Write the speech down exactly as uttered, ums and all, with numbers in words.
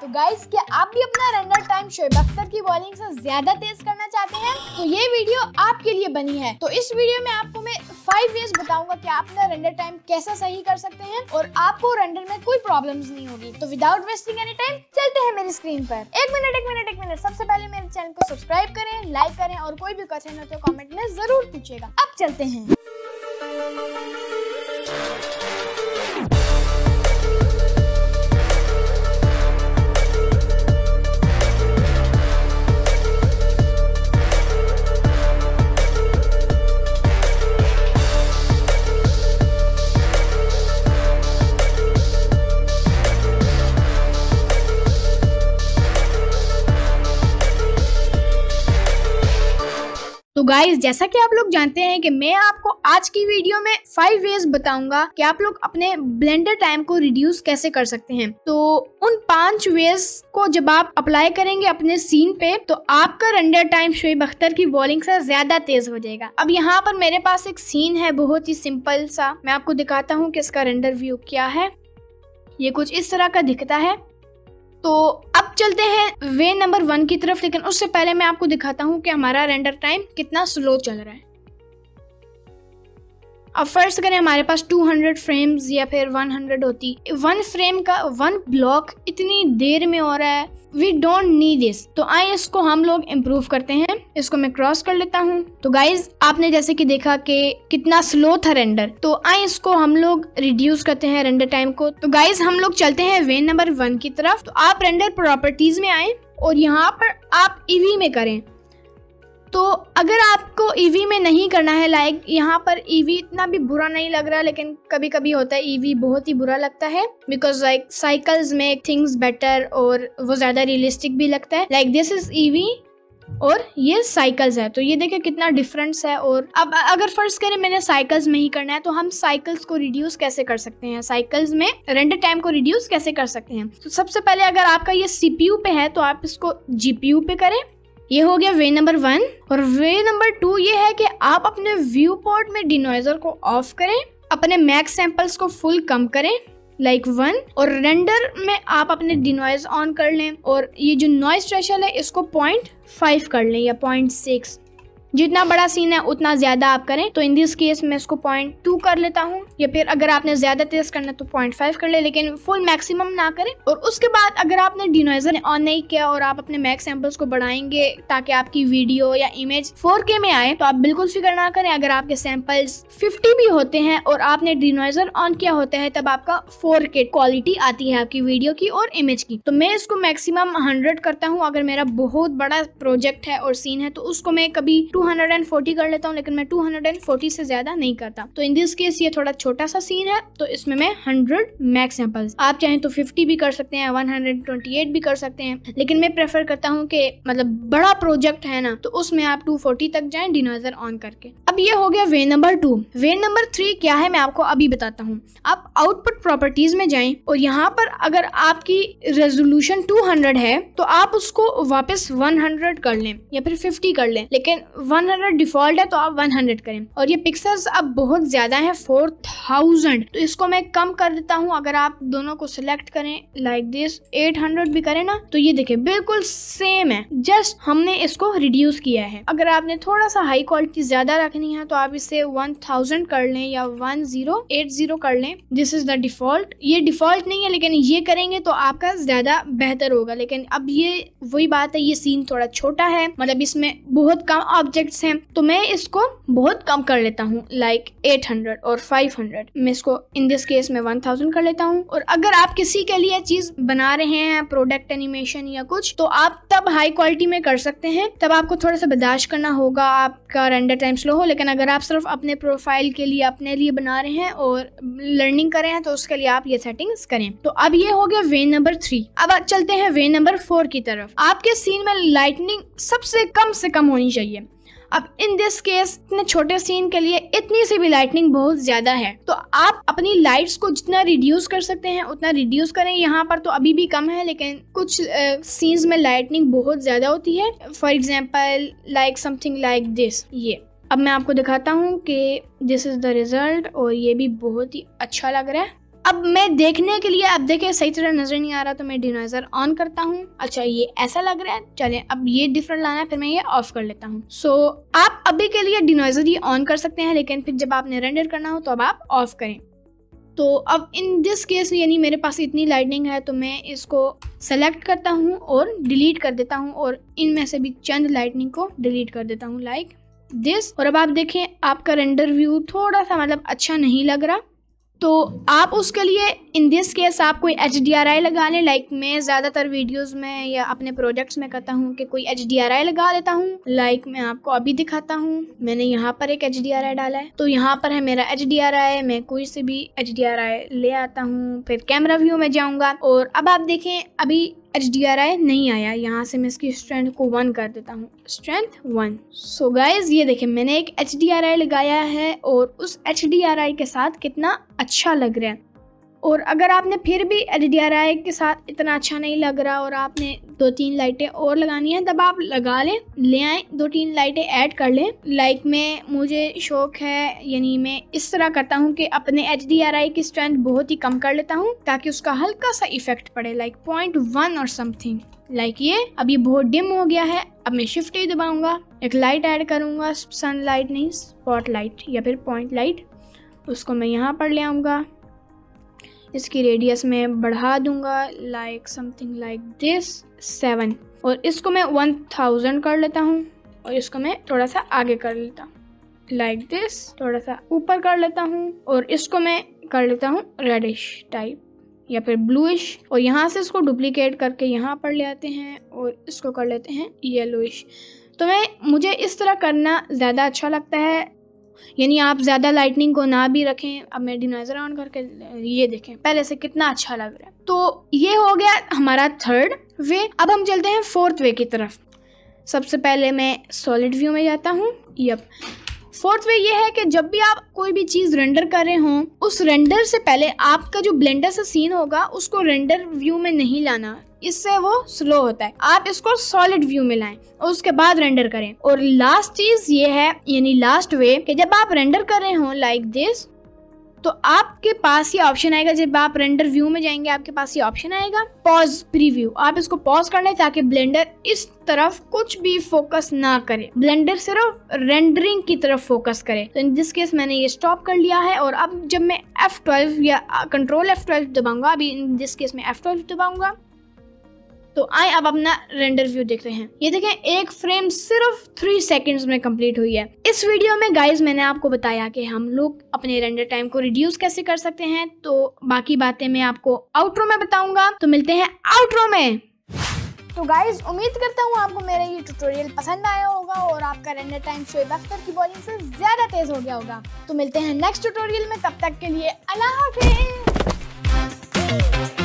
तो गाइस, क्या आप भी अपना रेंडर टाइम शोएब अख्तर की बॉलिंग से ज्यादा तेज करना चाहते हैं? तो ये वीडियो आपके लिए बनी है। तो इस वीडियो में आपको मैं फाइव वेज बताऊंगा कि आप अपना रेंडर टाइम कैसा सही कर सकते हैं और आपको रेंडर में कोई प्रॉब्लम्स नहीं होगी। तो विदाउट वेस्टिंग एनी टाइम चलते हैं मेरी स्क्रीन पर। एक मिनट एक मिनट एक मिनट सबसे पहले मेरे चैनल को सब्सक्राइब करें, लाइक करें और कोई भी क्वेश्चन हो तो कमेंट में जरूर पूछिएगा। अब चलते हैं। तो गाइस, जैसा कि आप लोग जानते हैं कि मैं आपको आज की वीडियो में फाइव वेज बताऊंगा कि आप लोग अपने ब्लेंडर टाइम को रिड्यूस कैसे कर सकते हैं। तो उन पांच वेज को जब आप अप्लाई करेंगे अपने सीन पे तो आपका रेंडर टाइम शोएब अख्तर की बॉलिंग से ज्यादा तेज हो जाएगा। अब यहाँ पर मेरे पास एक सीन है बहुत ही सिंपल सा, मैं आपको दिखाता हूँ कि इसका रेंडर व्यू क्या है। ये कुछ इस तरह का दिखता है। तो अब चलते हैं वे नंबर वन की तरफ, लेकिन उससे पहले मैं आपको दिखाता हूं कि हमारा रेंडर टाइम कितना स्लो चल रहा है। अब फर्स्ट करें, हमारे पास टू हंड्रेड फ्रेम्स या फिर वन हंड्रेड होती, वन फ्रेम का वन ब्लॉक इतनी देर में हो रहा है। We don't need this. तो आइए इसको हम लोग इम्प्रूव करते हैं। इसको मैं क्रॉस कर लेता हूँ। तो गाइज, आपने जैसे कि देखा कि कितना स्लो था रेंडर, तो आइए इसको हम लोग रिड्यूस करते हैं रेंडर टाइम को। तो गाइज, हम लोग चलते हैं वे नंबर वन की तरफ। तो आप रेंडर प्रॉपर्टीज में आए और यहाँ पर आप ईवी में करें। तो अगर आपको ईवी में नहीं करना है, लाइक यहाँ पर ईवी इतना भी बुरा नहीं लग रहा, लेकिन कभी कभी होता है ईवी बहुत ही बुरा लगता है, बिकॉज लाइक साइकिल्स में थिंग्स बेटर और वो ज्यादा रियलिस्टिक भी लगता है। लाइक दिस इज ईवी और ये साइकिल्स है, तो ये देखिए कितना डिफरेंस है। और अब अगर फर्स्ट करें मैंने साइकिल्स में ही करना है, तो हम साइकिल्स को रिड्यूस कैसे कर सकते हैं, साइकिल्स में रेंडर टाइम को रिड्यूस कैसे कर सकते हैं। तो सबसे पहले अगर आपका ये सीपीयू पे है तो आप इसको जीपीयू पे करें। ये हो गया वे नंबर वन। और वे नंबर टू ये है कि आप अपने व्यू पोर्ट में डिनॉइजर को ऑफ करें, अपने मैक्स सैंपल्स को फुल कम करें लाइक वन, और रेंडर में आप अपने डिनॉइज ऑन कर लें और ये जो नॉइज थ्रेशोल्ड है इसको पॉइंट फाइव कर लें या पॉइंट सिक्स। जितना बड़ा सीन है उतना ज्यादा आप करें। तो इन दिस केस मैं इसको पॉइंट टू कर लेता हूँ, या फिर अगर आपने ज्यादा तेज करना है तो पॉइंट फाइव कर ले, लेकिन फुल मैक्सिमम ना करें। और उसके बाद अगर आपने डिनॉइजर ऑन नहीं किया और आप अपने मैक्स सैंपल्स को बढ़ाएंगे ताकि आपकी वीडियो या इमेज फोर के में आए, तो आप बिल्कुल फिक्र ना करें। अगर आपके सैंपल्स फिफ्टी भी होते हैं और आपने डिनॉइजर ऑन किया होता है तब आपका फोर के क्वालिटी आती है आपकी वीडियो की और इमेज की। तो मैं इसको मैक्सिमम हंड्रेड करता हूँ। अगर मेरा बहुत बड़ा प्रोजेक्ट है और सीन है तो उसको मैं कभी टू हंड्रेड फोर्टी कर लेता हूँ, लेकिन मैं टू हंड्रेड फोर्टी से ज्यादा नहीं करता। तो इन दिस केस ये थोड़ा छोटा सा सीन है, तो इसमें मैं हंड्रेड मैक्स सैंपल्स, आप चाहें तो फिफ्टी भी कर सकते हैं, वन हंड्रेड ट्वेंटी एट भी कर सकते हैं, लेकिन मैं प्रेफर करता हूँ कि मतलब बड़ा प्रोजेक्ट है ना, तो उसमें आप टू फोर्टी तक जाएं डिनॉइजर ऑन करके। अब ये हो गया way number two. Way number three क्या है मैं आपको अभी बताता हूँ। आप आउटपुट प्रॉपर्टीज में जाएं और यहाँ पर अगर आपकी रेजोल्यूशन टू हंड्रेड है तो आप उसको वापस वन हंड्रेड कर लें या फिर फिफ्टी कर लें, लेकिन वन हंड्रेड डिफॉल्ट है तो आप वन हंड्रेड करें। और ये पिक्सेल्स अब बहुत ज्यादा है, फोर थाउजेंड, तो इसको मैं कम कर देता हूँ। अगर आप दोनों को सिलेक्ट करें लाइक दिस, एट हंड्रेड भी करें ना, तो ये देखिए बिल्कुल सेम है, जस्ट हमने इसको रिड्यूस किया है। अगर आपने थोड़ा सा हाई क्वालिटी ज्यादा रखनी है तो आप इसे वन थाउजेंड कर लें या वन जीरो एट जीरो कर लें। This is the default. ये डिफॉल्ट नहीं है, लेकिन ये करेंगे तो आपका ज्यादा बेहतर होगा। लेकिन अब ये वही बात है, ये सीन थोड़ा छोटा है, मतलब इसमें बहुत कम ऑब्जेक्ट्स हैं, तो मैं इसको बहुत कम कर लेता हूँ लाइक एट हंड्रेड और फाइव हंड्रेड। मैं इसको इन दिस केस में वन थाउजेंड कर लेता हूँ। और अगर आप किसी के लिए चीज बना रहे हैं, प्रोडक्ट एनिमेशन या कुछ, तो आप तब हाई क्वालिटी में कर सकते हैं, तब आपको थोड़ा सा बर्दाश्त करना होगा, आपका रेंडर टाइम स्लो हो। लेकिन अगर आप सिर्फ अपने प्रोफाइल के लिए, अपने लिए बना रहे हैं और लर्निंग कर रहे हैं, तो उसके लिए आप ये सेटिंग्स करें। तो अब ये हो गया वे नंबर थ्री। अब चलते हैं वे नंबर फोर की तरफ। आपके सीन में लाइटनिंग सबसे कम से कम होनी चाहिए। अब इन दिस केस इतने छोटे सीन के लिए इतनी सी भी लाइटनिंग बहुत ज्यादा है, तो आप अपनी लाइट्स को जितना रिड्यूस कर सकते हैं उतना रिड्यूस करें। यहाँ पर तो अभी भी कम है, लेकिन कुछ सीन्स में लाइटनिंग बहुत ज्यादा होती है। For example like something like this. ये अब मैं आपको दिखाता हूँ कि दिस इज द रिजल्ट, और ये भी बहुत ही अच्छा लग रहा है। अब मैं देखने के लिए, अब देखिए सही तरह नजर नहीं आ रहा तो मैं डिनोइजर ऑन करता हूँ। अच्छा ये ऐसा लग रहा है, चले अब ये डिफरेंट लाना है, फिर मैं ये ऑफ कर लेता हूँ। सो so, आप अभी के लिए डिनोइजर ही ऑन कर सकते हैं, लेकिन फिर जब आपने रेंडर करना हो तो अब आप ऑफ करें। तो अब इन दिस केस यानी मेरे पास इतनी लाइटनिंग है तो मैं इसको सेलेक्ट करता हूँ और डिलीट कर देता हूँ, और इनमें से भी चंद लाइटनिंग को डिलीट कर देता हूँ लाइक दिस। और अब आप देखें आपका रेंडर व्यू थोड़ा सा मतलब अच्छा नहीं लग रहा, तो आप उसके लिए इन दिस केस आप कोई एच डी आर आई लगा लें। लाइक मैं ज़्यादातर वीडियोस में या अपने प्रोजेक्ट्स में करता हूँ कि कोई एच डी आर आई लगा लेता हूँ। लाइक मैं आपको अभी दिखाता हूँ, मैंने यहाँ पर एक एच डी आर आई डाला है, तो यहाँ पर है मेरा एच डी आर आई। मैं कोई से भी एच डी आर आई ले आता हूँ, फिर कैमरा व्यू में जाऊँगा और अब आप देखें अभी एच डी आर आई नहीं आया। यहाँ से मैं इसकी स्ट्रेंथ को वन कर देता हूँ, स्ट्रेंथ वन। सो गाइज ये देखें मैंने एक एच डी आर आई लगाया है और उस एच डी आर आई के साथ कितना अच्छा लग रहा है। और अगर आपने फिर भी एच डी आर आई के साथ इतना अच्छा नहीं लग रहा और आपने दो तीन लाइटें और लगानी है, तब आप लगा लें, ले आए दो तीन लाइटें ऐड कर लें। लाइक मैं मुझे शौक है, यानी मैं इस तरह करता हूँ कि अपने एच डी आर आई की स्ट्रेंथ बहुत ही कम कर लेता हूँ ताकि उसका हल्का सा इफेक्ट पड़े, लाइक पॉइंट वन और समथिंग। लाइक ये अब ये बहुत डिम हो गया है। अब मैं शिफ्ट ही दबाऊंगा, एक लाइट ऐड करूंगा, सन लाइट नहीं स्पॉट लाइट या फिर पॉइंट लाइट, उसको मैं यहाँ पर ले आऊँगा। इसकी रेडियस में बढ़ा दूंगा like something like this seven, और इसको मैं वन थाउजेंड कर लेता हूँ और इसको मैं थोड़ा सा आगे कर लेता हूँ लाइक दिस, थोड़ा सा ऊपर कर लेता हूँ और इसको मैं कर लेता हूँ रेडिश टाइप या फिर ब्लूइश, और यहाँ से इसको डुप्लीकेट करके यहाँ पर ले आते हैं और इसको कर लेते हैं येलोइश। तो मैं मुझे इस तरह करना ज़्यादा अच्छा लगता है, यानी आप ज़्यादा लाइटनिंग को ना भी रखें। अब मैं डिनोइजर ऑन करके ये देखें पहले से कितना अच्छा लग रहा है। तो ये हो गया हमारा थर्ड वे। अब हम चलते हैं फोर्थ वे की तरफ। सबसे पहले मैं सॉलिड व्यू में जाता हूँ। यप, फोर्थ वे ये है कि जब भी आप कोई भी चीज़ रेंडर कर रहे हों, उस रेंडर से पहले आपका जो ब्लेंडर से सीन होगा उसको रेंडर व्यू में नहीं लाना, इससे वो स्लो होता है। आप इसको सॉलिड व्यू में लाएं और उसके बाद रेंडर करें। और लास्ट चीज ये है, यानी लास्ट वे, कि जब आप रेंडर कर रहे हो लाइक दिस, तो आपके पास ये ऑप्शन आएगा। जब आप रेंडर व्यू में जाएंगे आपके पास ये ऑप्शन आएगा पॉज प्रीव्यू। आप इसको पॉज कर लें ताकि ब्लेंडर इस तरफ कुछ भी फोकस ना करे, ब्लेंडर सिर्फ रेंडरिंग की तरफ फोकस करे। तो इन दिस केस मैंने ये स्टॉप कर लिया है। और अब जब मैं एफ ट्वेल्व या कंट्रोल एफ ट्वेल्व दबाऊंगा, अभी इन दिस केस में एफ ट्वेल्व दबाऊंगा, तो आए अब अपना रेंडर व्यू देखते हैं। ये देखें एक फ्रेम सिर्फ थ्री सेकंड्स में कंप्लीट हुई है। इस वीडियो में गाइज मैंने आपको बताया कि हम लोग अपने रेंडर टाइम को रिड्यूस कैसे कर सकते हैं, तो बाकी बातें मैं आपको आउट्रो में बताऊंगा। तो मिलते हैं आउट्रो में। तो गाइज उम्मीद करता हूँ आपको मेरा ये ट्यूटोरियल पसंद आया होगा और आपका रेंडर टाइम शोएब अख्तर की वॉल्यूम से ज्यादा तेज हो गया होगा। तो मिलते हैं नेक्स्ट ट्यूटोरियल में, तब तक के लिए अल्लाह हाफिज।